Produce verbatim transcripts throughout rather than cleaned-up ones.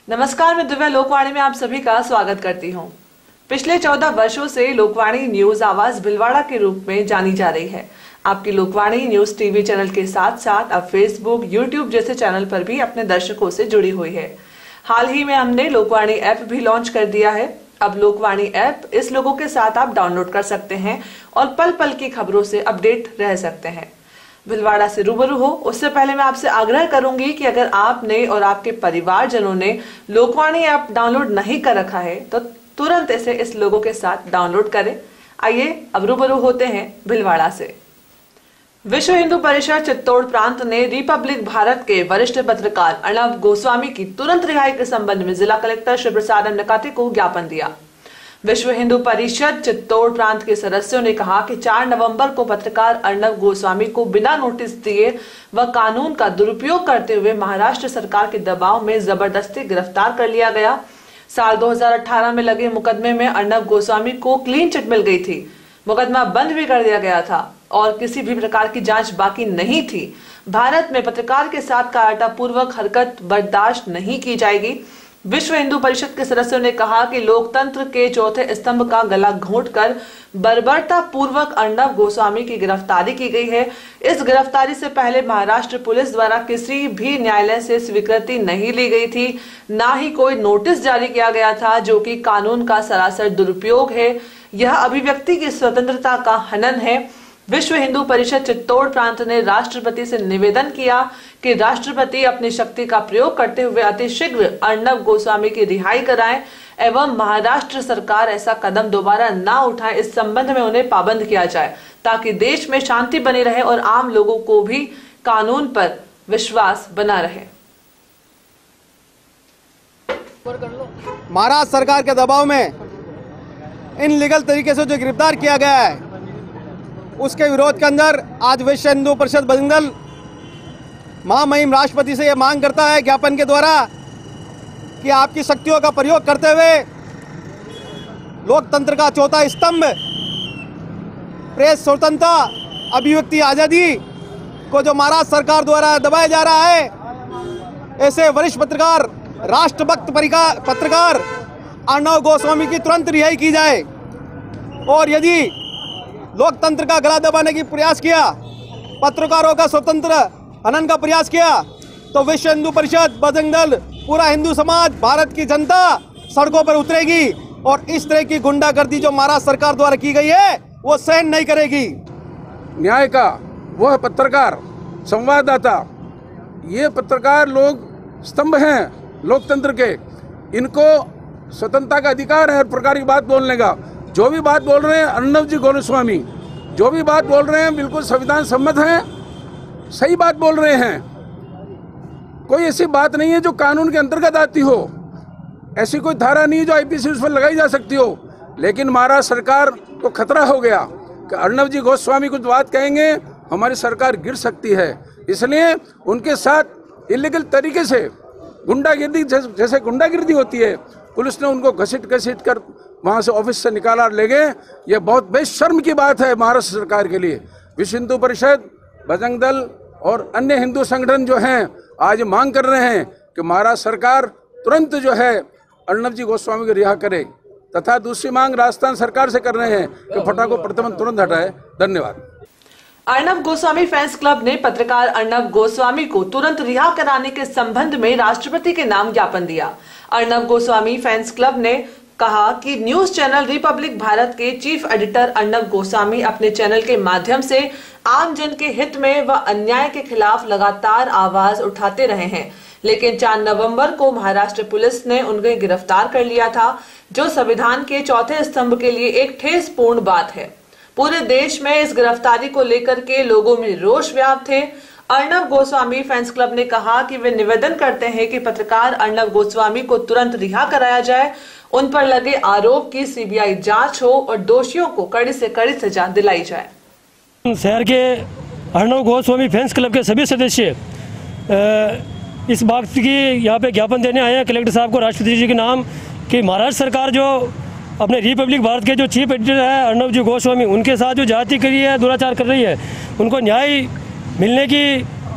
नमस्कार, मैं दिव्या लोकवाणी में आप सभी का स्वागत करती हूं। पिछले चौदह वर्षों से लोकवाणी न्यूज आवाज भिलवाड़ा के रूप में जानी जा रही है। आपकी लोकवाणी न्यूज टीवी चैनल के साथ साथ अब फेसबुक, यूट्यूब जैसे चैनल पर भी अपने दर्शकों से जुड़ी हुई है। हाल ही में हमने लोकवाणी ऐप भी लॉन्च कर दिया है। अब लोकवाणी ऐप इस लोगों के साथ आप डाउनलोड कर सकते हैं और पल पल की खबरों से अपडेट रह सकते हैं। भिलवाड़ा से रूबरू हो उससे पहले मैं आपसे आग्रह करूंगी कि अगर आपने और आपके परिवारजनों ने लोकवाणी ऐप डाउनलोड नहीं कर रखा है तो तुरंत इसे इस लोगों के साथ डाउनलोड करें। आइए अब रूबरू होते हैं भिलवाड़ा से। विश्व हिंदू परिषद चित्तौड़ प्रांत ने रिपब्लिक भारत के वरिष्ठ पत्रकार अर्णव गोस्वामी की तुरंत रिहाई के संबंध में जिला कलेक्टर शिव प्रसाद नकाते को ज्ञापन दिया। विश्व हिंदू परिषद चित्तौड़ प्रांत के सदस्यों ने कहा कि चार नवंबर को पत्रकार अर्णव गोस्वामी को बिना नोटिस दिए व कानून का दुरुपयोग करते हुए महाराष्ट्र सरकार के दबाव में जबरदस्ती गिरफ्तार कर लिया गया। साल दो हज़ार अठारह में लगे मुकदमे में अर्णव गोस्वामी को क्लीन चिट मिल गई थी। मुकदमा बंद भी कर दिया गया था और किसी भी प्रकार की जांच बाकी नहीं थी। भारत में पत्रकार के साथ कायरतापूर्वक हरकत बर्दाश्त नहीं की जाएगी। विश्व हिंदू परिषद के सदस्यों ने कहा कि लोकतंत्र के चौथे स्तंभ का गला घोंटकर बर्बरता पूर्वक अर्णव गोस्वामी की गिरफ्तारी की गई है। इस गिरफ्तारी से पहले महाराष्ट्र पुलिस द्वारा किसी भी न्यायालय से स्वीकृति नहीं ली गई थी, ना ही कोई नोटिस जारी किया गया था, जो कि कानून का सरासर दुरुपयोग है। यह अभिव्यक्ति की स्वतंत्रता का हनन है। विश्व हिंदू परिषद चित्तौड़ प्रांत ने राष्ट्रपति से निवेदन किया कि राष्ट्रपति अपनी शक्ति का प्रयोग करते हुए अतिशीघ्र अर्णव गोस्वामी की रिहाई कराएं एवं महाराष्ट्र सरकार ऐसा कदम दोबारा ना उठाए, इस संबंध में उन्हें पाबंद किया जाए ताकि देश में शांति बनी रहे और आम लोगों को भी कानून पर विश्वास बना रहे। महाराष्ट्र सरकार के दबाव में इन लीगल तरीके से जो गिरफ्तार किया गया है उसके विरोध के अंदर आज विश्व हिंदू परिषद बजरंग दल महामहिम राष्ट्रपति से यह मांग करता है ज्ञापन के द्वारा कि आपकी शक्तियों का प्रयोग करते हुए लोकतंत्र का चौथा स्तंभ प्रेस स्वतंत्रता, अभिव्यक्ति आज़ादी को जो महाराष्ट्र सरकार द्वारा दबाया जा रहा है, ऐसे वरिष्ठ पत्रकार राष्ट्रभक्त पत्रकार अर्णव गोस्वामी की तुरंत रिहाई की जाए। और यदि लोकतंत्र का गला दबाने की प्रयास किया, पत्रकारों का स्वतंत्र हनन का प्रयास किया, तो विश्व हिंदू परिषद बजरंग दल, पूरा हिंदू समाज, भारत की जनता सड़कों पर उतरेगी और इस तरह की गुंडागर्दी जो महाराष्ट्र सरकार द्वारा की गई है वो सहन नहीं करेगी। न्याय का वह पत्रकार, संवाददाता, ये पत्रकार लोग स्तंभ हैं लोकतंत्र के। इनको स्वतंत्रता का अधिकार है हर प्रकार की बात बोलने का। जो भी बात बोल रहे हैं अर्णव जी गोस्वामी, जो भी बात बोल रहे हैं बिल्कुल संविधान सम्मत हैं, सही बात बोल रहे हैं। कोई ऐसी बात नहीं है जो कानून के अंतर्गत आती हो, ऐसी कोई धारा नहीं है जो आईपीसी उस पर लगाई जा सकती हो। लेकिन महाराष्ट्र सरकार को खतरा हो गया कि अर्णव जी गोस्वामी कुछ बात कहेंगे हमारी सरकार गिर सकती है, इसलिए उनके साथ इलीगल तरीके से गुंडागिर्दी, जैसे गुंडागिर्दी होती है, पुलिस ने उनको घसीट घसीट कर वहाँ से ऑफिस से निकाला ले गए। ये बहुत बेशर्म की बात है महाराष्ट्र सरकार के लिए। विश्व हिंदू परिषद, बजरंग दल और अन्य हिंदू संगठन जो हैं आज मांग कर रहे हैं कि महाराष्ट्र सरकार तुरंत जो है अर्णव जी गोस्वामी को रिहा करे, तथा दूसरी मांग राजस्थान सरकार से कर रहे हैं कि फटाको प्रतिबंध तुरंत हटाए। धन्यवाद। अर्णव गोस्वामी फैंस क्लब ने पत्रकार अर्णव गोस्वामी को तुरंत रिहा कराने के संबंध में राष्ट्रपति के नाम ज्ञापन दिया। अर्णव गोस्वामी फैंस क्लब ने कहा कि न्यूज चैनल रिपब्लिक भारत के चीफ एडिटर अर्णव गोस्वामी अपने चैनल के माध्यम से आम जन के हित में व अन्याय के खिलाफ लगातार आवाज उठाते रहे हैं, लेकिन चार नवंबर को महाराष्ट्र पुलिस ने उन्हें गिरफ्तार कर लिया था, जो संविधान के चौथे स्तंभ के लिए एक ठेस पूर्ण बात है। पूरे देश में इस गिरफ्तारी को लेकर के लोगों में रोष व्याप्त थे। अर्णव गोस्वामी फैंस क्लब ने कहा कि वे निवेदन करते हैं कि पत्रकार अर्णव गोस्वामी को तुरंत रिहा कराया जाए, उन पर लगे आरोप की सीबीआई जांच हो और दोषियों को कड़ी से कड़ी सजा दिलाई जाए। शहर के अर्णव गोस्वामी फैंस क्लब के सभी सदस्य इस बात की यहाँ पे ज्ञापन देने आए हैं कलेक्टर साहब को, राष्ट्रपति जी के नाम, कि महाराष्ट्र सरकार जो अपने रिपब्लिक भारत के जो चीफ एडिटर है अर्णव जी गोस्वामी, उनके साथ जो जाति करी है, दुराचार कर रही है, उनको न्याय मिलने की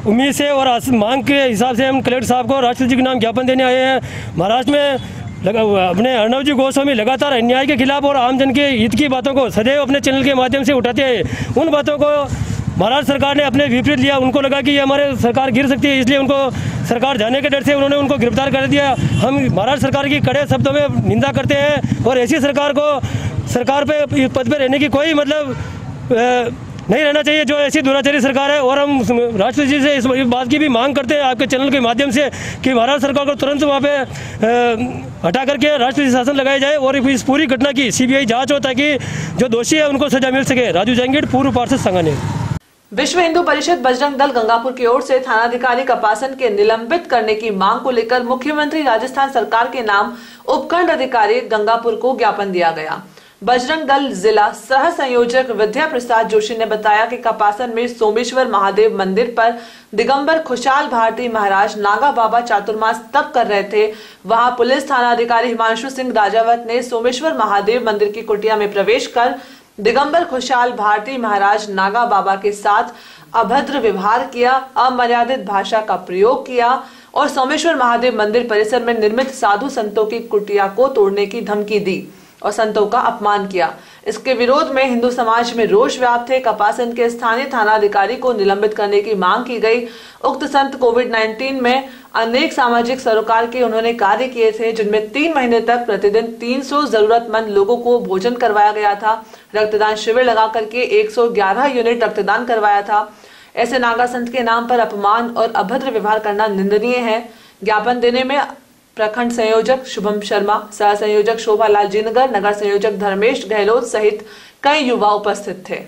उम्मीद से और मांग के हिसाब से हम कलेक्टर साहब को राष्ट्रपति जी के नाम ज्ञापन देने आए हैं। महाराष्ट्र में लगा अपने अर्णव जी गोस्वामी लगातार अन्याय के खिलाफ और आमजन के हित की बातों को सदैव अपने चैनल के माध्यम से उठाते हैं। उन बातों को महाराष्ट्र सरकार ने अपने विपरीत लिया। उनको लगा कि ये हमारे सरकार गिर सकती है, इसलिए उनको सरकार जाने के डर से उन्होंने उनको गिरफ्तार कर दिया। हम महाराष्ट्र सरकार की कड़े शब्दों में निंदा करते हैं और ऐसी सरकार को सरकार पे पद पे रहने की कोई मतलब नहीं रहना चाहिए जो ऐसी दुराचारी सरकार है। और हम राष्ट्रपति जी से इस बात की भी मांग करते हैं आपके चैनल के माध्यम से कि महाराष्ट्र सरकार को तुरंत वहाँ पे हटा करके राष्ट्रपति शासन लगाया जाए और इस पूरी घटना की सीबीआई जांच हो ताकि जो दोषी है उनको सजा मिल सके। राजू जहांगीर, पूर्व पार्षद संगानेर। विश्व हिंदू परिषद बजरंग दल गंगापुर की ओर से थानाधिकारी कपासन के निलंबित करने की मांग को लेकर मुख्यमंत्री राजस्थान सरकार के नाम उपखंड अधिकारी गंगापुर को ज्ञापन दिया गया। बजरंग दल जिला सह संयोजक विद्या प्रसाद जोशी ने बताया कि कपासन में सोमेश्वर महादेव मंदिर पर दिगंबर खुशहाल भारती महाराज नागा बाबा चातुर्मास तप कर रहे थे। वहां पुलिस थानाधिकारी हिमांशु सिंह राजावत ने सोमेश्वर महादेव मंदिर की कुटिया में प्रवेश कर दिगंबर खुशहाल भारती महाराज नागा बाबा के साथ अभद्र व्यवहार किया, अमर्यादित भाषा का प्रयोग किया और सोमेश्वर महादेव मंदिर परिसर में निर्मित साधु संतों की कुटिया को तोड़ने की धमकी दी और संतों का अपमान किया। इसके विरोध में हिंदू समाज में रोष व्याप्त है। कपासन के स्थानीय थानाधिकारी को निलंबित करने की मांग की गई। उक्त संत कोविड उन्नीस में अनेक सामाजिक सरोकार के उन्होंने कार्य किए थे, जिनमें तीन महीने तक प्रतिदिन तीन सौ जरूरतमंद लोगों को भोजन करवाया गया था। रक्तदान शिविर लगा करके एक सौ ग्यारह यूनिट रक्तदान करवाया था। ऐसे नागा संत के नाम पर अपमान और अभद्र व्यवहार करना निंदनीय है। ज्ञापन देने में प्रखंड संयोजक शुभम शर्मा, सह संयोजक शोभा लाल जीनगर, नगर संयोजक धर्मेश गहलोत सहित कई युवा उपस्थित थे।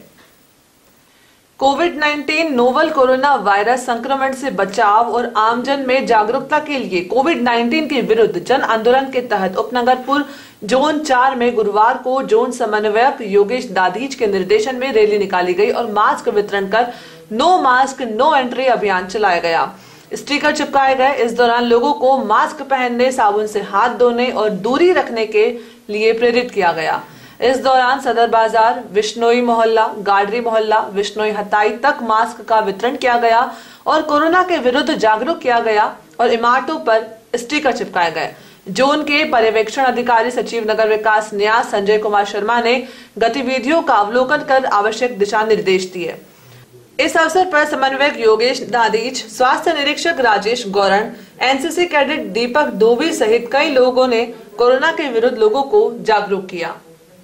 कोविड उन्नीस नोवल कोरोना वायरस संक्रमण से बचाव और आमजन में जागरूकता के लिए कोविड उन्नीस के विरुद्ध जन आंदोलन के तहत उपनगरपुर जोन चार में गुरुवार को जोन समन्वयक योगेश दाधीच के निर्देशन में रैली निकाली गई और मास्क वितरण कर नो मास्क नो एंट्री अभियान चलाया गया। स्टिकर चिपकाए गए। इस दौरान लोगों को मास्क पहनने, साबुन से हाथ धोने और दूरी रखने के लिए प्रेरित किया गया। इस दौरान सदर बाजार, विश्नोई मोहल्ला, गाडरी मोहल्ला, विश्नोई हताई तक मास्क का वितरण किया गया और कोरोना के विरुद्ध जागरूक किया गया और इमारतों पर स्टिकर चिपकाए गए। जोन के पर्यवेक्षण अधिकारी सचिव नगर विकास न्यास संजय कुमार शर्मा ने गतिविधियों का अवलोकन कर आवश्यक दिशा निर्देश दिए। इस अवसर पर समन्वयक योगेश दाधीच, स्वास्थ्य निरीक्षक राजेश गौरण, एनसीसी कैडेट दीपक दोवी सहित कई लोगों ने कोरोना के विरुद्ध लोगों को जागरूक किया।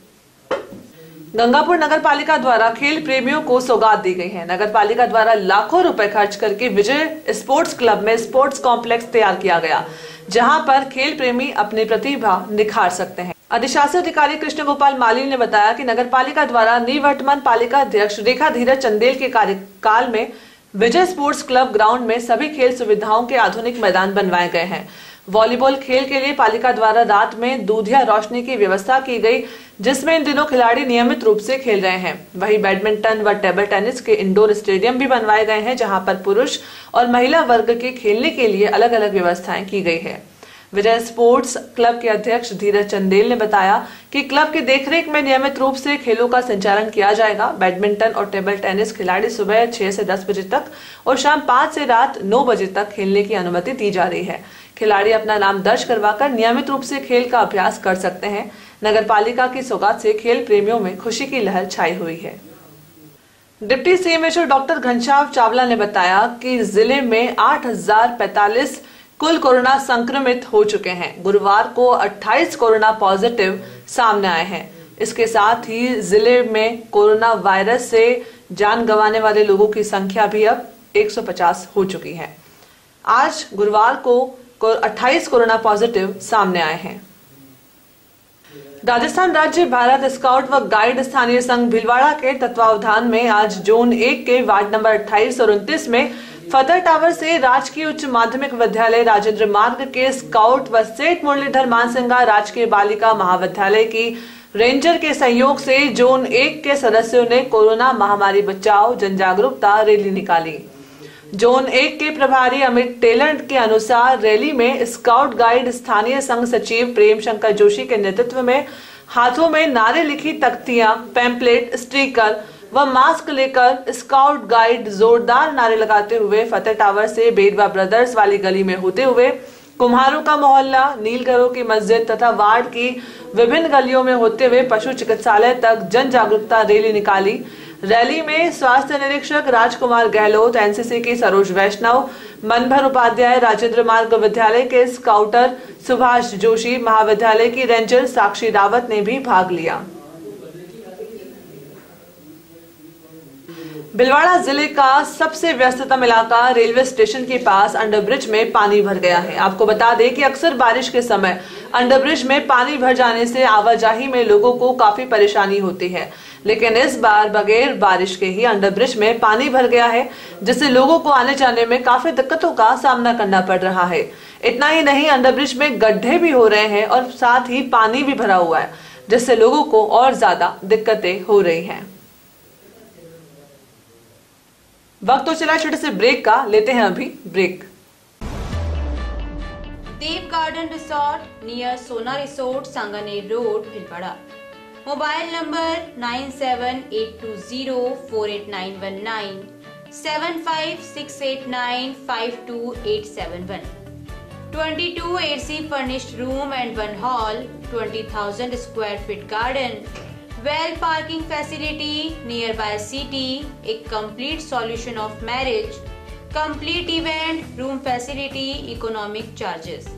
गंगापुर नगर पालिका द्वारा खेल प्रेमियों को सौगात दी गई है। नगर पालिका द्वारा लाखों रुपए खर्च करके विजय स्पोर्ट्स क्लब में स्पोर्ट्स कॉम्प्लेक्स तैयार किया गया, जहां पर खेल प्रेमी अपनी प्रतिभा निखार सकते हैं। अधिशासी अधिकारी कृष्ण गोपाल माली ने बताया कि नगर पालिका द्वारा निवर्तमान पालिका अध्यक्ष रेखा धीरज चंदेल के कार्यकाल में विजय स्पोर्ट्स क्लब ग्राउंड में सभी खेल सुविधाओं के आधुनिक मैदान बनवाए गए हैं। वॉलीबॉल खेल के लिए पालिका द्वारा रात में दूधिया रोशनी की व्यवस्था की गई, जिसमें इन दिनों खिलाड़ी नियमित रूप से खेल रहे हैं। वहीं बैडमिंटन व टेबल टेनिस के इंडोर स्टेडियम भी बनवाए गए हैं, जहां पर पुरुष और महिला वर्ग के खेलने के लिए अलग अलग व्यवस्थाएं की गई है। विजय स्पोर्ट्स क्लब के अध्यक्ष धीरज चंदेल ने बताया कि क्लब की देखरेख में नियमित रूप से खेलों का संचालन किया जाएगा। बैडमिंटन और टेबल टेनिस खिलाड़ी सुबह छह से दस बजे तक और शाम पाँच से रात नौ बजे तक खेलने की अनुमति दी जा रही है। खिलाड़ी अपना नाम दर्ज करवाकर नियमित रूप से खेल का अभ्यास कर सकते हैं। नगर पालिका की सौगात से खेल प्रेमियों में खुशी की लहर छाई हुई है। Deputy CMHO doctor Ghanshyam Chawla ने बताया कि जिले में आठ हजार पैंतालीस कुल कोरोना संक्रमित हो चुके हैं। गुरुवार को अट्ठाईस कोरोना पॉजिटिव सामने आए हैं। इसके साथ ही जिले में कोरोना वायरस से जान गंवाने वाले लोगों की संख्या भी अब एक सौ पचास हो चुकी है। आज गुरुवार को अट्ठाईस कोरोना पॉजिटिव सामने आए हैं। राजस्थान राज्य भारत स्काउट व गाइड स्थानीय संघ भीलवाड़ा के तत्वावधान में आज जोन एक के वार्ड नंबर अट्ठाईस और उनतीस में फतेह टावर से राजकीय उच्च माध्यमिक विद्यालय राजेंद्र मार्ग के स्काउट व सेठ मुरलीधर मानसिंगा राजकीय बालिका महाविद्यालय की रेंजर के सहयोग से जोन एक के सदस्यों ने कोरोना महामारी बचाओ जन जागरूकता रैली निकाली। जोन एक के प्रभारी अमित टेलर के अनुसार रैली में स्काउट गाइड स्थानीय संघ सचिव प्रेम शंकर जोशी के नेतृत्व में हाथों में नारे लिखी तख्तियां, पैम्पलेट, स्टिकर व मास्क लेकर स्काउट गाइड जोरदार नारे लगाते हुए फतेह टावर से बेडवा ब्रदर्स वाली गली में होते हुए कुम्हारों का मोहल्ला, नीलकरों की मस्जिद तथा वार्ड की विभिन्न गलियों में होते हुए पशु चिकित्सालय तक जन जागरूकता रैली निकाली। रैली में स्वास्थ्य निरीक्षक राजकुमार गहलोत, एनसीसी की सरोज वैष्णव, मनभर उपाध्याय, राजेंद्र मार्ग विद्यालय के स्काउटर सुभाष जोशी, महाविद्यालय की रेंजर साक्षी रावत ने भी भाग लिया। भिलवाड़ा जिले का सबसे व्यस्ततम इलाका रेलवे स्टेशन के पास अंडरब्रिज में पानी भर गया है। आपको बता दें कि अक्सर बारिश के समय अंडरब्रिज में पानी भर जाने से आवाजाही में लोगों को काफी परेशानी होती है, लेकिन इस बार बगैर बारिश के ही अंडरब्रिज में पानी भर गया है, जिससे लोगों को आने जाने में काफी दिक्कतों का सामना करना पड़ रहा है। इतना ही नहीं, अंडरब्रिज में गड्ढे भी हो रहे हैं और साथ ही पानी भी भरा हुआ है, जिससे लोगों को और ज्यादा दिक्कतें हो रही हैं। वक्त तो चला छोटे से ब्रेक का, लेते हैं अभी break. Dev garden resort near Sona resort, Sanganer road, Bhilwara. Mobile number nine seven eight two zero four eight nine one nine, seven five six eight nine five two eight seven one. Twenty two AC furnished room and one hall, twenty thousand square feet garden, well parking facility nearby city, a complete solution of marriage, complete event room facility, economic charges.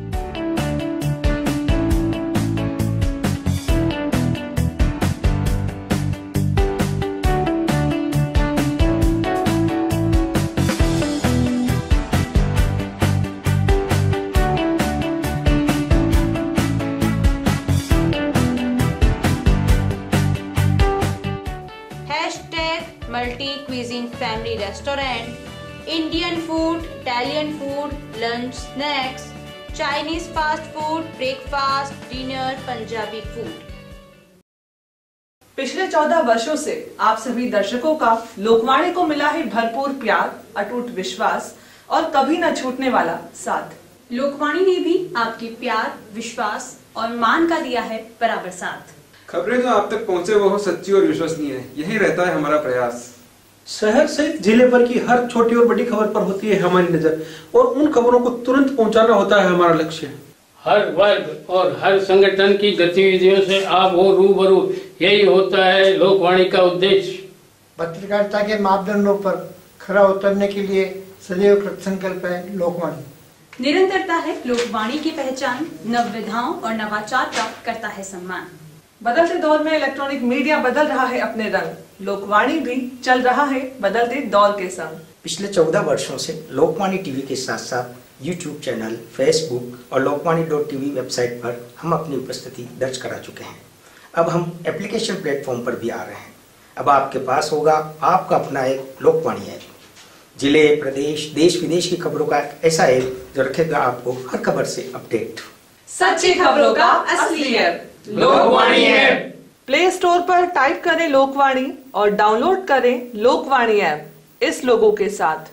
Multi cuisine family restaurant, Indian food, Italian food, lunch, snacks, Chinese fast food, breakfast, dinner, Punjabi food. पिछले चौदह वर्षों से आप सभी दर्शकों का लोकवाणी को मिला है भरपूर प्यार, अटूट विश्वास और कभी न छूटने वाला साथ। लोकवाणी ने भी आपके प्यार, विश्वास और मान का दिया है बराबर साथ। खबरें जो आप तक पहुंचे वो हो सच्ची और विश्वसनीय है, यही रहता है हमारा प्रयास। शहर सहित जिले भर की हर छोटी और बड़ी खबर पर होती है हमारी नजर और उन खबरों को तुरंत पहुंचाना होता है हमारा लक्ष्य। हर वर्ग और हर संगठन की गतिविधियों से आप हो रूबरू, यही होता है लोकवाणी का उद्देश्य। पत्रकारिता के मापदंडों पर खरा उतरने के लिए सदैव कृतसंकल्प है लोकवाणी। निरंतरता है लोकवाणी की पहचान, नवविधाओं और नवाचार का करता है सम्मान। बदलते दौर में इलेक्ट्रॉनिक मीडिया बदल रहा है अपने रंग, लोकवाणी भी चल रहा है बदलते दौर के संग। पिछले चौदह वर्षों से लोकवाणी टीवी के साथ साथ यूट्यूब चैनल, फेसबुक और लोकवाणी डॉट टीवी वेबसाइट पर हम अपनी उपस्थिति दर्ज करा चुके हैं। अब हम एप्लीकेशन प्लेटफॉर्म पर भी आ रहे हैं। अब आपके पास होगा आपका अपना एक लोकवाणी ऐप, जिले, प्रदेश, देश विदेश की खबरों का ऐसा ऐप जो रखेगा आपको हर खबर से अपडेट। सच्ची खबरों का असली app Lokvani app. Play store पर टाइप करें लोकवाणी और डाउनलोड करें लोकवाणी ऐप इस लोगों के साथ।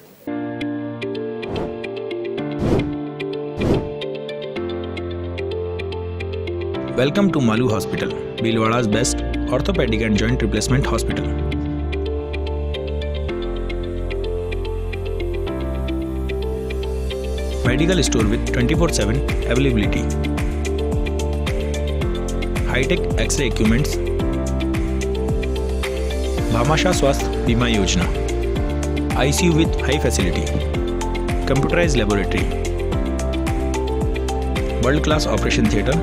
Welcome to Malu Hospital, Bhilwada's best orthopedic and joint replacement hospital. Medical store with twenty-four seven availability. High-tech X-ray equipments. Bhamasha Swasth Bima Yojana. I C U with high facility. Computerized laboratory. World-class operation theatre.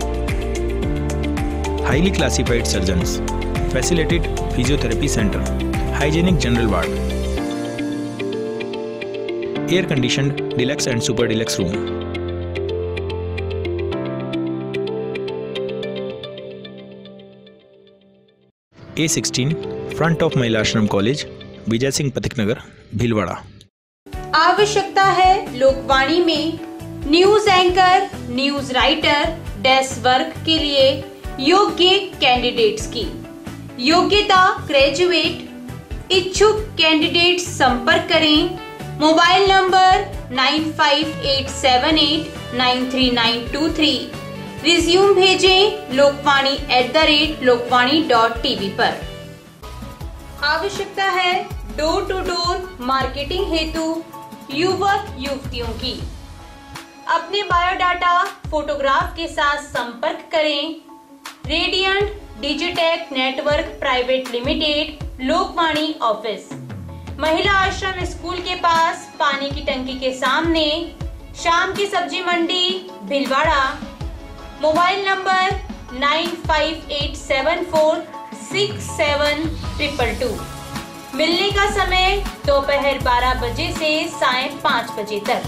Highly classified surgeons. Facilitated physiotherapy center. Hygienic general ward. Air-conditioned deluxe and super deluxe room. A sixteen front of Mahila Ashram college, Vijay Singh Pathik नगर, भीलवाड़ा। आवश्यकता है लोकवाणी में news anchor, news writer, desk work के लिए योग्य candidates की। योग्यता graduate. इच्छुक candidates संपर्क करें। Mobile number nine five eight seven eight nine three nine two three. Resume भेजें Lokvani at the rate Lokvani dot TV पर। आवश्यकता है डोर टू डोर मार्केटिंग हेतु युवक युवतियों की। अपने बायोडाटा फोटोग्राफ के साथ संपर्क करें radiant digitech network private limited, Lokvani office, Mahila Ashram school के पास, पानी की टंकी के सामने, शाम की सब्जी मंडी, Bhilwara. Mobile number nine five eight seven four six seven triple two. मिलने का समय दोपहर बारह बजे से साय पाँच बजे तक।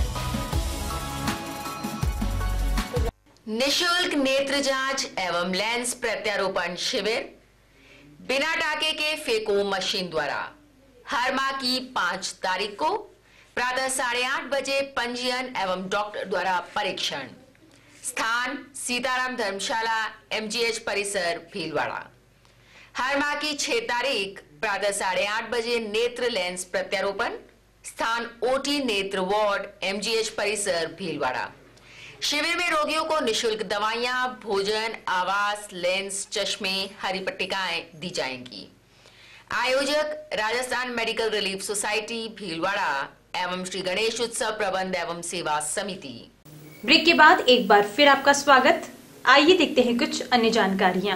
निशुल्क नेत्र जांच एवं लेंस प्रत्यारोपण शिविर बिना टाके के फेको मशीन द्वारा हर माह की पाँच तारीख को प्रातः साढ़े आठ बजे पंजीयन एवं डॉक्टर द्वारा परीक्षण। स्थान सीताराम धर्मशाला एमजीएच परिसर भीलवाड़ा। हर माह की छह तारीख प्रातः साढ़े आठ बजे नेत्र लेंस प्रत्यारोपण। स्थान ओटी नेत्र वार्ड एमजीएच परिसर भीलवाड़ा। शिविर में रोगियों को निशुल्क दवाइयां, भोजन, आवास, लेंस, चश्मे, हरी पट्टिकाएं दी जाएंगी। आयोजक Rajasthan medical relief society Bhilwara एवं श्री गणेश उत्सव प्रबंध एवं सेवा समिति। ब्रेक के बाद एक बार फिर आपका स्वागत। आइए देखते हैं कुछ अन्य जानकारियां।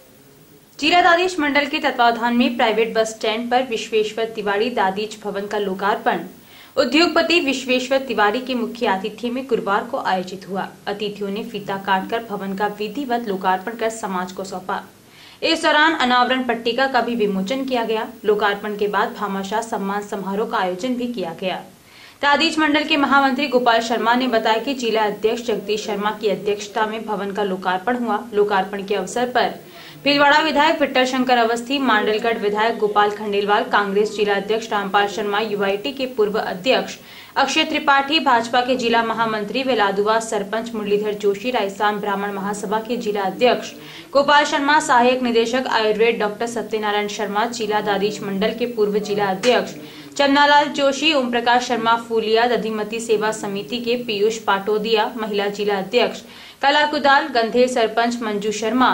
जिला दादीच मंडल के तत्वावधान में प्राइवेट बस स्टैंड पर विश्वेश्वर तिवारी दादीच भवन का लोकार्पण उद्योगपति विश्वेश्वर तिवारी के मुख्य आतिथ्य में गुरुवार को आयोजित हुआ। अतिथियों ने फीता काटकर भवन का विधिवत लोकार्पण कर समाज को सौंपा। इस दौरान अनावरण पट्टिका का भी विमोचन किया गया। लोकार्पण के बाद भामाशाह सम्मान समारोह का आयोजन भी किया गया। दादीच मंडल के महामंत्री गोपाल शर्मा ने बताया कि जिला अध्यक्ष जगदीश शर्मा की अध्यक्षता में भवन का लोकार्पण हुआ। लोकार्पण के अवसर पर भीलवाड़ा विधायक विट्ठल शंकर अवस्थी, मांडलगढ़ विधायक गोपाल खंडेलवाल, कांग्रेस जिला अध्यक्ष रामपाल शर्मा, यूआईटी के पूर्व अध्यक्ष अक्षय त्रिपाठी, भाजपा के जिला महामंत्री व लादुआ सरपंच मुरलीधर जोशी, राजस्थान ब्राह्मण महासभा के जिला अध्यक्ष गोपाल शर्मा, सहायक निदेशक आयुर्वेद डॉक्टर सत्यनारायण शर्मा, जिला दादीच मंडल के पूर्व जिला अध्यक्ष चन्नालाल जोशी, ओम प्रकाश शर्मा फूलिया, दधिमती सेवा समिति के पीयूष पाटोदिया, महिला जिला अध्यक्ष कला कुदाल, गंधेर सरपंच मंजू शर्मा,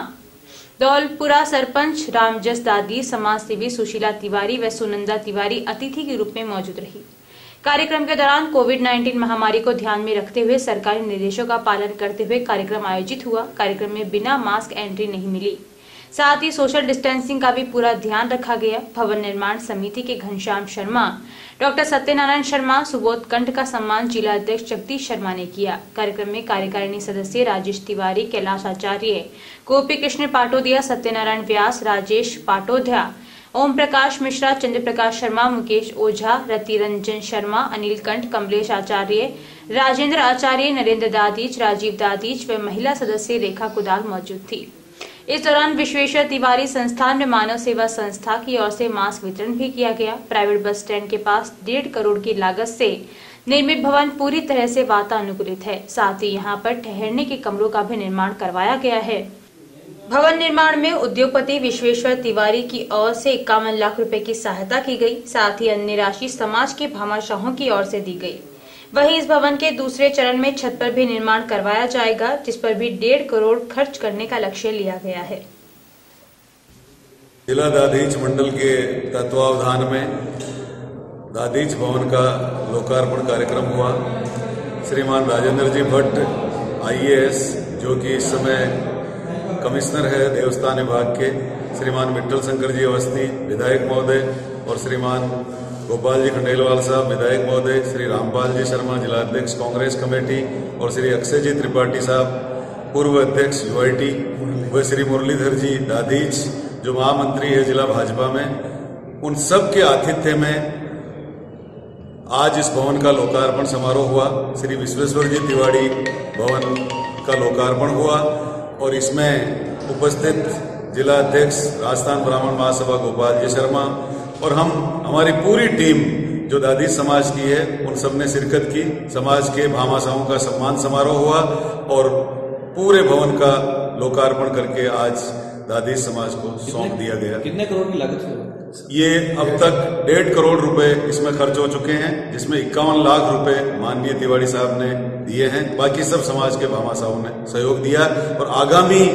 दौलपुरा सरपंच रामजस दादी, समाज सेवी सुशीला तिवारी व सुनंदा तिवारी अतिथि के रूप में मौजूद रही। कार्यक्रम के दौरान कोविड नाइन्टीन महामारी को ध्यान में रखते हुए सरकारी निर्देशों का पालन करते हुए कार्यक्रम आयोजित हुआ। कार्यक्रम में बिना मास्क एंट्री नहीं मिली। साथ ही सोशल डिस्टेंसिंग का भी पूरा ध्यान रखा गया। भवन निर्माण समिति के घनश्याम शर्मा, डॉक्टर सत्यनारायण शर्मा, सुबोध कंठ का सम्मान जिला अध्यक्ष जगदीश शर्मा ने किया। कार्यक्रम में कार्यकारिणी सदस्य राजेश तिवारी, कैलाश आचार्य, गोपी कृष्ण पाटोदिया, सत्यनारायण व्यास, राजेश पाटोध्या, ओम प्रकाश मिश्रा, चंद्र प्रकाश शर्मा, मुकेश ओझा, रति रंजन शर्मा, अनिल कंठ, कमलेश आचार्य, राजेंद्र आचार्य, नरेंद्र दादीच, राजीव दादीच व महिला सदस्य रेखा कुदाल मौजूद थी। इस दौरान विश्वेश्वर तिवारी संस्थान में मानव सेवा संस्था की ओर से मास्क वितरण भी किया गया। प्राइवेट बस स्टैंड के पास डेढ़ करोड़ की लागत से निर्मित भवन पूरी तरह से वातानुकूलित है। साथ ही यहां पर ठहरने के कमरों का भी निर्माण करवाया गया है। भवन निर्माण में उद्योगपति विश्वेश्वर तिवारी की ओर से इक्यावन लाख रुपए की सहायता की गई। साथ ही अन्य राशि समाज के भामाशाहों की ओर से दी गई। वहीं इस भवन के दूसरे चरण में छत पर भी निर्माण करवाया जाएगा, जिस पर भी डेढ़ करोड़ खर्च करने का लक्ष्य लिया गया है। जिला दादीच मंडल के तत्वावधान में दादीच भवन का लोकार्पण कार्यक्रम हुआ। श्रीमान राजेंद्र जी भट्ट आईएएस, जो कि इस समय कमिश्नर है देवस्थान विभाग के, श्रीमान विट्ठल शंकर जी अवस्थी विधायक महोदय और श्रीमान गोपाल जी खंडेलवाल साहब विधायक महोदय, श्री रामपाल जी शर्मा जिला अध्यक्ष कांग्रेस कमेटी और श्री अक्षय जी त्रिपाठी साहब पूर्व अध्यक्ष यूआईटी व श्री मुरलीधर जी दादीच जो महामंत्री है जिला भाजपा में, उन सब के आतिथ्य में आज इस भवन का लोकार्पण समारोह हुआ। श्री विश्वेश्वर जी तिवारी भवन का लोकार्पण हुआ और इसमें उपस्थित जिला अध्यक्ष राजस्थान ब्राह्मण महासभा गोपाल जी शर्मा और हम हमारी पूरी टीम जो दादीच समाज की है उन सब ने शिरकत की। समाज के भामाशाहों का सम्मान समारोह हुआ और पूरे भवन का लोकार्पण करके आज दादीच समाज को सौंप दिया गया। कितने करोड़ की लागत है? ये अब तक डेढ़ करोड़ रुपए इसमें खर्च हो चुके हैं, जिसमें इक्यावन लाख रुपए माननीय तिवारी साहब ने दिए हैं। बाकी सब समाज के भामाशाहों ने सहयोग दिया और आगामी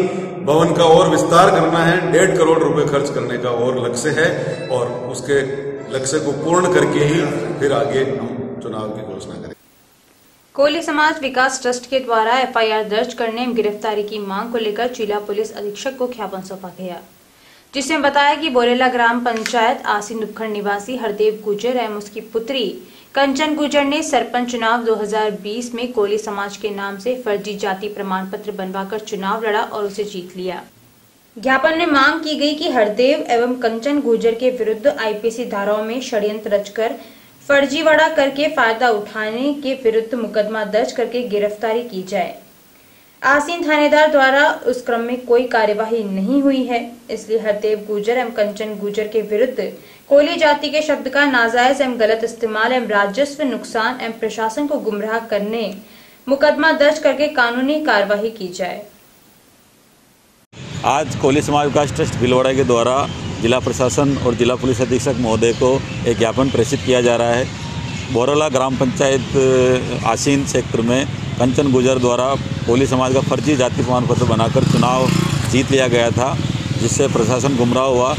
भवन का और विस्तार करना है। डेढ़ करोड़ रुपए खर्च करने का और लक्ष्य है और उसके लक्ष्य को पूर्ण करके ही फिर आगे हम चुनाव की घोषणा करेंगे। कोली समाज विकास ट्रस्ट के द्वारा एफ आई आर दर्ज करने एवं गिरफ्तारी की मांग को लेकर जिला पुलिस अधीक्षक को ज्ञापन सौंपा गया, जिसमें बताया कि बोरेला ग्राम पंचायत आसीन उपखंड निवासी हरदेव गुजर एवं उसकी पुत्री कंचन गुजर ने सरपंच चुनाव दो हज़ार बीस में कोली समाज के नाम से फर्जी जाति प्रमाण पत्र बनवाकर चुनाव लड़ा और उसे जीत लिया। ज्ञापन में मांग की गई कि हरदेव एवं कंचन गुजर के विरुद्ध आई पी सी धाराओं में षड्यंत्र रचकर फर्जीवाड़ा करके फायदा उठाने के विरुद्ध मुकदमा दर्ज करके गिरफ्तारी की जाए। आसीन थानेदार द्वारा उस क्रम में कोई कार्यवाही नहीं हुई है, इसलिए हरदेव गुजर एवं कंचन गुजर के विरुद्ध कोली जाति के शब्द का नाजायज एवं गलत इस्तेमाल एवं राजस्व नुकसान एवं प्रशासन को गुमराह करने मुकदमा दर्ज करके कानूनी कार्यवाही की जाए। आज कोली समाज विकास ट्रस्ट भीलवाड़ा के द्वारा जिला प्रशासन और जिला पुलिस अधीक्षक महोदय को एक ज्ञापन प्रेषित किया जा रहा है। बोरेला ग्राम पंचायत आसीन क्षेत्र में कंचन गुजर द्वारा कोली समाज का फर्जी जाति प्रमाण पत्र बनाकर चुनाव जीत लिया गया था, जिससे प्रशासन गुमराह हुआ।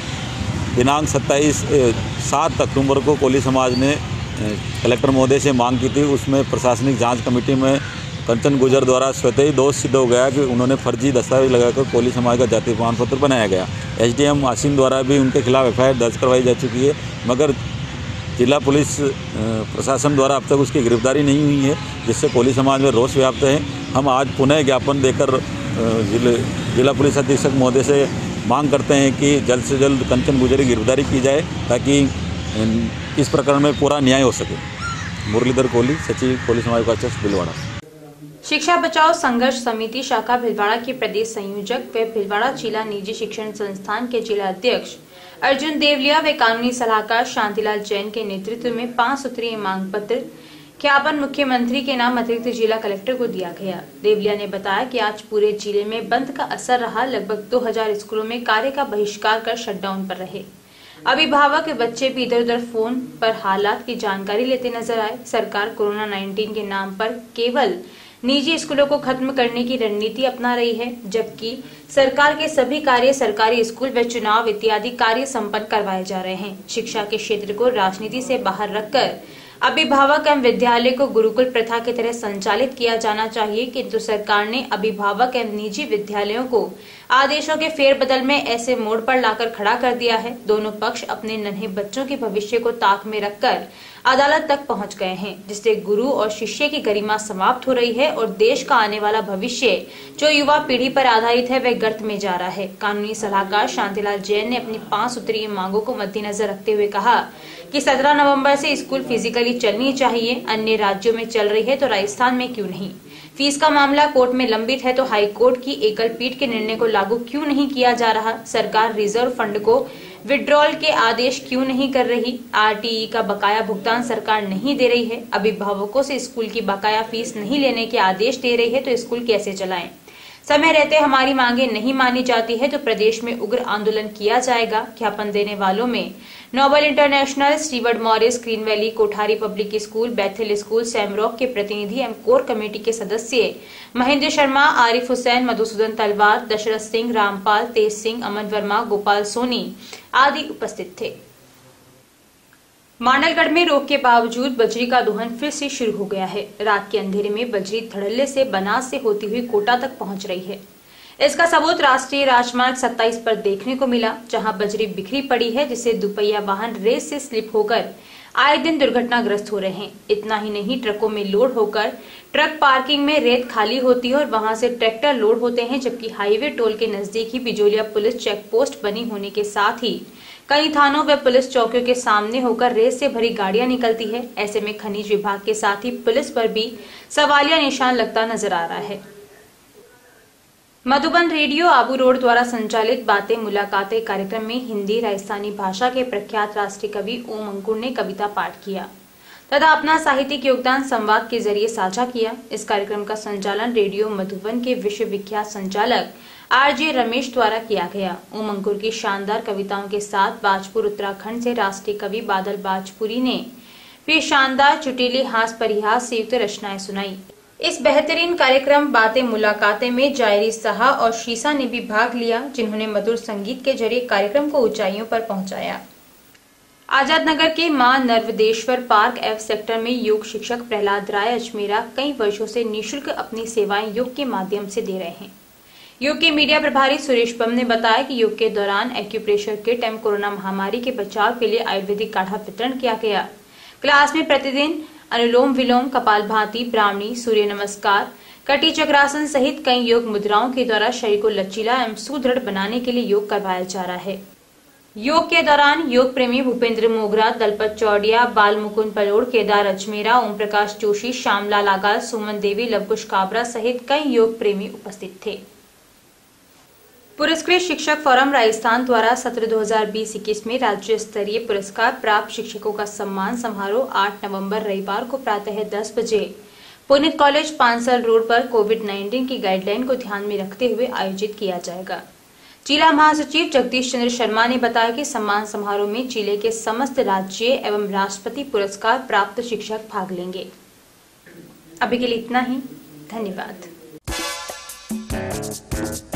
दिनांक सत्ताईस सात अक्टूबर को कोली समाज ने कलेक्टर महोदय से मांग की थी। उसमें प्रशासनिक जांच कमेटी में कंचन गुजर द्वारा स्वतः ही दोष सिद्ध हो गया कि उन्होंने फर्जी दस्तावेज लगाकर कोली समाज का जाति प्रमाण पत्र बनाया गया। एसडीएम आसीन द्वारा भी उनके खिलाफ एफ आई आर दर्ज करवाई जा चुकी है, मगर जिला पुलिस प्रशासन द्वारा अब तक उसकी गिरफ्तारी नहीं हुई है, जिससे कोली समाज में रोष व्याप्त है। हम आज पुनः ज्ञापन देकर जिले जिला पुलिस अधीक्षक महोदय से मांग करते हैं कि जल्द से जल्द कंचन गुजर की गिरफ्तारी की जाए, ताकि इस प्रकरण में पूरा न्याय हो सके। मुरलीधर कोली, सचिव कोली समाज विकास ट्रस्ट भीलवाड़ा। शिक्षा बचाओ संघर्ष समिति शाखा भीलवाड़ा के प्रदेश संयोजक व भीलवाड़ा जिला निजी शिक्षण संस्थान के जिला अध्यक्ष अर्जुन देवलिया व कानूनी सलाहकार शांतिलाल जैन के नेतृत्व में पांच सूत्रीय मांग पत्र ज्ञापन मुख्यमंत्री के नाम अतिरिक्त जिला कलेक्टर को दिया गया। देवलिया ने बताया कि आज पूरे जिले में बंद का असर रहा। लगभग दो हज़ार स्कूलों में कार्य का बहिष्कार कर शटडाउन पर रहे। अभिभावक बच्चे भी इधर उधर फोन पर हालात की जानकारी लेते नजर आए। सरकार कोरोना उन्नीस के नाम पर केवल निजी स्कूलों को खत्म करने की रणनीति अपना रही है, जबकि सरकार के सभी कार्य सरकारी स्कूल व चुनाव इत्यादि कार्य संपन्न करवाए जा रहे हैं। शिक्षा के क्षेत्र को राजनीति से बाहर रखकर अभिभावक एवं विद्यालय को गुरुकुल प्रथा की तरह संचालित किया जाना चाहिए, किंतु सरकार ने अभिभावक एवं निजी विद्यालयों को आदेशों के फेरबदल में ऐसे मोड़ पर लाकर खड़ा कर दिया है। दोनों पक्ष अपने नन्हे बच्चों के भविष्य को ताक में रखकर अदालत तक पहुंच गए हैं, जिससे गुरु और शिष्य की गरिमा समाप्त हो रही है और देश का आने वाला भविष्य जो युवा पीढ़ी पर आधारित है वह गर्त में जा रहा है। कानूनी सलाहकार शांतिलाल जैन ने अपनी पांच सूत्रीय मांगों को मद्देनजर रखते हुए कहा कि सत्रह नवंबर से स्कूल फिजिकली चलनी चाहिए। अन्य राज्यों में चल रही है तो राजस्थान में क्यों नहीं? फीस का मामला कोर्ट में लंबित है तो हाई कोर्ट की एकल पीठ के निर्णय को लागू क्यों नहीं किया जा रहा? सरकार रिजर्व फंड को विड्रॉल के आदेश क्यों नहीं कर रही? आरटीई का बकाया भुगतान सरकार नहीं दे रही है। अभिभावकों से स्कूल की बकाया फीस नहीं लेने के आदेश दे रही है तो स्कूल कैसे चलाएं? समय रहते हमारी मांगे नहीं मानी जाती है तो प्रदेश में उग्र आंदोलन किया जाएगा। ज्ञापन देने वालों में Noble International, Steward Morris, Green Valley, Kothari public school, Bethel school, Shamrock के प्रतिनिधि एवं कोर कमेटी के सदस्य महेंद्र शर्मा, आरिफ हुसैन, मधुसूदन तलवार, दशरथ सिंह, रामपाल, तेज सिंह, अमन वर्मा, गोपाल सोनी आदि उपस्थित थे। मांडलगढ़ में रोक के बावजूद बजरी का दोहन फिर से शुरू हो गया है। रात के अंधेरे में बजरी धड़ल्ले से बनास से होती हुई कोटा तक पहुंच रही है। इसका सबूत राष्ट्रीय राजमार्ग सत्ताईस पर देखने को मिला, जहां बजरी बिखरी पड़ी है, जिससे दुपहिया वाहन रेत से स्लिप होकर आए दिन दुर्घटनाग्रस्त हो रहे हैं। इतना ही नहीं, ट्रकों में लोड होकर ट्रक पार्किंग में रेत खाली होती है और वहां से ट्रैक्टर लोड होते हैं, जबकि हाईवे टोल के नजदीक ही बिजोलिया पुलिस चेक पोस्ट बनी होने के साथ ही कई थानों व पुलिस चौकियों के सामने होकर रेत से भरी गाड़ियां निकलती है। ऐसे में खनिज विभाग के साथ ही पुलिस पर भी सवालिया निशान लगता नजर आ रहा है। मधुबन रेडियो आबू रोड द्वारा संचालित बातें मुलाकातें कार्यक्रम में हिंदी राजस्थानी भाषा के प्रख्यात राष्ट्रीय कवि ओम अंकुर ने कविता पाठ किया तथा अपना साहित्यिक योगदान संवाद के जरिए साझा किया। इस कार्यक्रम का संचालन रेडियो मधुबन के विश्व विख्यात संचालक आरजे रमेश द्वारा किया गया। ओम अंकुर की शानदार कविताओं के साथ बाजपुर उत्तराखंड से राष्ट्रीय कवि बादल बाजपुरी ने भी शानदार चुटीली हास परिहास से युक्त रचनाएं सुनाई। इस बेहतरीन कार्यक्रम बातें मुलाकातें में जायरी साहा और शीसा ने भी भाग लिया, जिन्होंने मधुर संगीत के जरिए कार्यक्रम को ऊंचाइयों पर पहुंचाया। आजाद नगर के मां नर्वदेश्वर पार्क एफ सेक्टर में योग शिक्षक प्रहलाद राय अजमेरा कई वर्षों से निःशुल्क अपनी सेवाएं योग के माध्यम से दे रहे हैं। योग के मीडिया प्रभारी सुरेश बम ने बताया कि योग के दौरान एक्यूप्रेशर किट एवं कोरोना महामारी के बचाव के लिए आयुर्वेदिक काढ़ा वितरण किया गया। क्लास में प्रतिदिन अनुलोम विलोम, कपालभाति, ब्राह्मणी, सूर्य नमस्कार, कटी चक्रासन सहित कई योग मुद्राओं के द्वारा शरीर को लचीला एवं सुदृढ़ बनाने के लिए योग करवाया जा रहा है। योग के दौरान योग प्रेमी भूपेंद्र मोगरा, दलपत चौड़िया, बाल मुकुंद पलोड़, केदार अजमेरा, ओम प्रकाश जोशी, श्यामलाल आगाल, सुमन देवी, लवकुश काबरा सहित कई योग प्रेमी उपस्थित थे। पुरस्कृत शिक्षक फोरम राजस्थान द्वारा सत्र दो हज़ार बीस इक्कीस में राज्य स्तरीय पुरस्कार प्राप्त शिक्षकों का सम्मान समारोह आठ नवंबर रविवार को प्रातः दस बजे पुनीत कॉलेज पांसल रोड पर कोविड उन्नीस की गाइडलाइन को ध्यान में रखते हुए आयोजित किया जाएगा। जिला महासचिव जगदीश चंद्र शर्मा ने बताया कि सम्मान समारोह में जिले के समस्त राज्य एवं राष्ट्रपति पुरस्कार प्राप्त शिक्षक भाग लेंगे। अभी के लिए इतना ही, धन्यवाद।